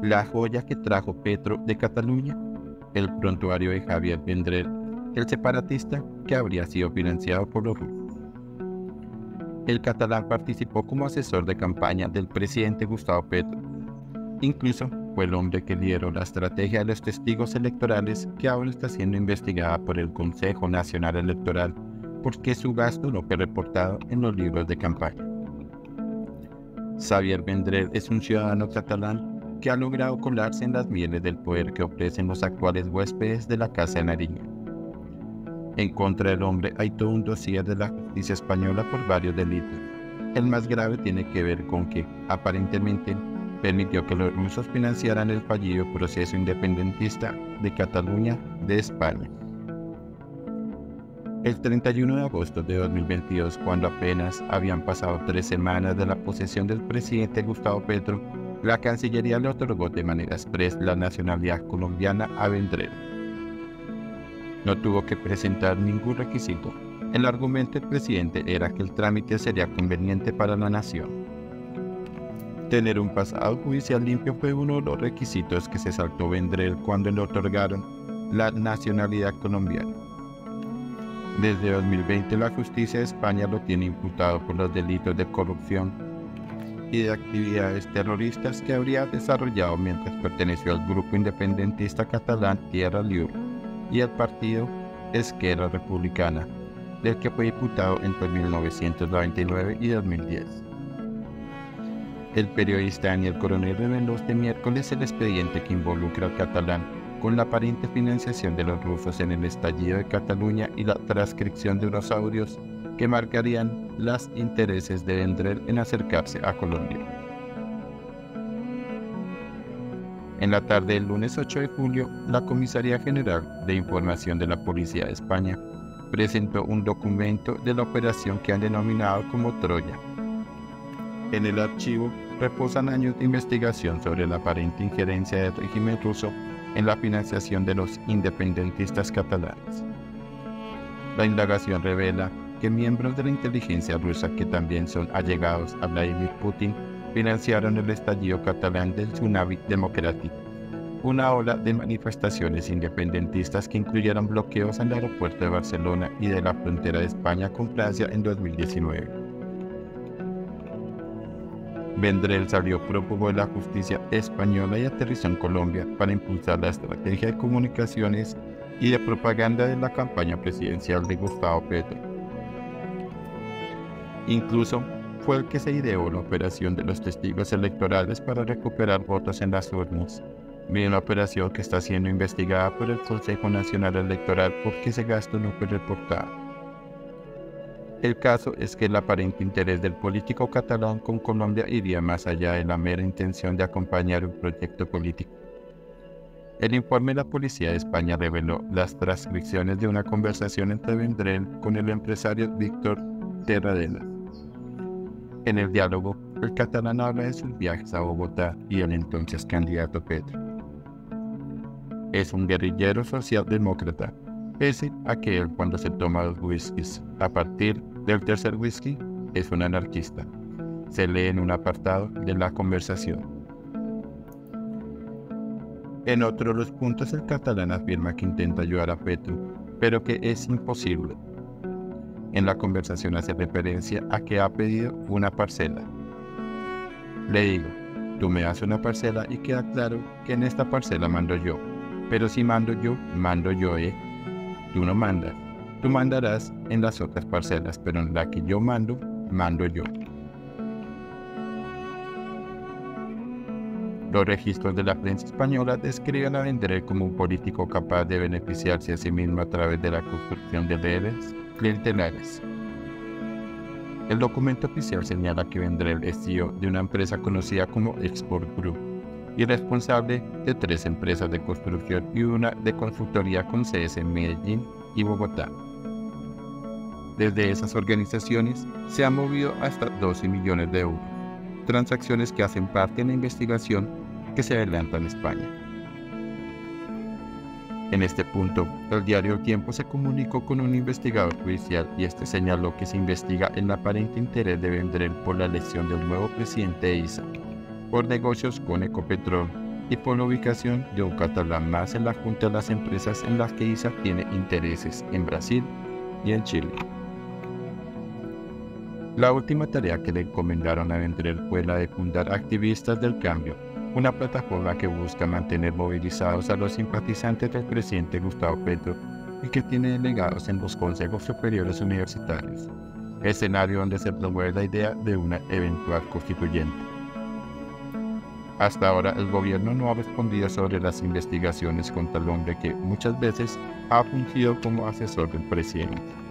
La joya que trajo Petro de Cataluña, el prontuario de Javier Vendrell, el separatista que habría sido financiado por los rusos. El catalán participó como asesor de campaña del presidente Gustavo Petro. Incluso fue el hombre que lideró la estrategia de los testigos electorales que ahora está siendo investigada por el Consejo Nacional Electoral porque su gasto no fue reportado en los libros de campaña. Xavier Vendrell es un ciudadano catalán que ha logrado colarse en las mieles del poder que ofrecen los actuales huéspedes de la Casa de Nariño. En contra del hombre hay todo un dossier de la justicia española por varios delitos. El más grave tiene que ver con que, aparentemente, permitió que los rusos financiaran el fallido proceso independentista de Cataluña de España. El 31 de agosto de 2022, cuando apenas habían pasado 3 semanas de la posesión del presidente Gustavo Petro, la Cancillería le otorgó de manera expresa la nacionalidad colombiana a Vendrell. No tuvo que presentar ningún requisito. El argumento del presidente era que el trámite sería conveniente para la nación. Tener un pasado judicial limpio fue uno de los requisitos que se saltó Vendrell cuando le otorgaron la nacionalidad colombiana. Desde 2020 la justicia de España lo tiene imputado por los delitos de corrupción y de actividades terroristas que habría desarrollado mientras perteneció al grupo independentista catalán Tierra Lliure y al partido Esquerra Republicana, del que fue diputado entre 1999 y 2010. El periodista Daniel Coronel reveló este miércoles el expediente que involucra al catalán con la aparente financiación de los rusos en el estallido de Cataluña y la transcripción de unos audios que marcarían los intereses de Vendrell en acercarse a Colombia. En la tarde del lunes 8 de julio, la Comisaría General de Información de la Policía de España presentó un documento de la operación que han denominado como Troya. En el archivo reposan años de investigación sobre la aparente injerencia del régimen ruso en la financiación de los independentistas catalanes. La indagación revela que miembros de la inteligencia rusa que también son allegados a Vladimir Putin financiaron el estallido catalán del Tsunami Democrático, una ola de manifestaciones independentistas que incluyeron bloqueos en el aeropuerto de Barcelona y de la frontera de España con Francia en 2019. Vendrell salió prófugo de la justicia española y aterrizó en Colombia para impulsar la estrategia de comunicaciones y de propaganda de la campaña presidencial de Gustavo Petro. Incluso fue el que se ideó la operación de los testigos electorales para recuperar votos en las urnas, misma operación que está siendo investigada por el Consejo Nacional Electoral porque ese gasto no fue reportado. El caso es que el aparente interés del político catalán con Colombia iría más allá de la mera intención de acompañar un proyecto político. El informe de la Policía de España reveló las transcripciones de una conversación entre Vendrell con el empresario Víctor Terradellas. En el diálogo, el catalán habla de sus viajes a Bogotá y el entonces candidato Petro. Es un guerrillero socialdemócrata, pese a que él, cuando se toma los whiskies a partir del tercer whisky, es un anarquista. Se lee en un apartado de la conversación. En otro de los puntos, el catalán afirma que intenta ayudar a Petro, pero que es imposible. En la conversación hace referencia a que ha pedido una parcela. Le digo, tú me das una parcela y queda claro que en esta parcela mando yo. Pero si mando yo, Tú no mandas. Tú mandarás en las otras parcelas, pero en la que yo mando, mando yo. Los registros de la prensa española describen a Vendrell como un político capaz de beneficiarse a sí mismo a través de la construcción de redes clientelares. El documento oficial señala que Vendrell es CEO de una empresa conocida como Export Group y responsable de 3 empresas de construcción y una de consultoría con sedes en Medellín y Bogotá. Desde esas organizaciones se han movido hasta 12 millones de euros, transacciones que hacen parte de la investigación que se adelanta en España. En este punto, el diario El Tiempo se comunicó con un investigador judicial y este señaló que se investiga el aparente interés de Vendrell por la elección del nuevo presidente de ISA, por negocios con Ecopetrol y por la ubicación de un catalán más en la junta de las empresas en las que Issa tiene intereses en Brasil y en Chile. La última tarea que le encomendaron a Vendrell fue la de fundar Activistas del Cambio, una plataforma que busca mantener movilizados a los simpatizantes del presidente Gustavo Petro y que tiene delegados en los consejos superiores universitarios, escenario donde se promueve la idea de una eventual constituyente. Hasta ahora el gobierno no ha respondido sobre las investigaciones contra el hombre que muchas veces ha fungido como asesor del presidente.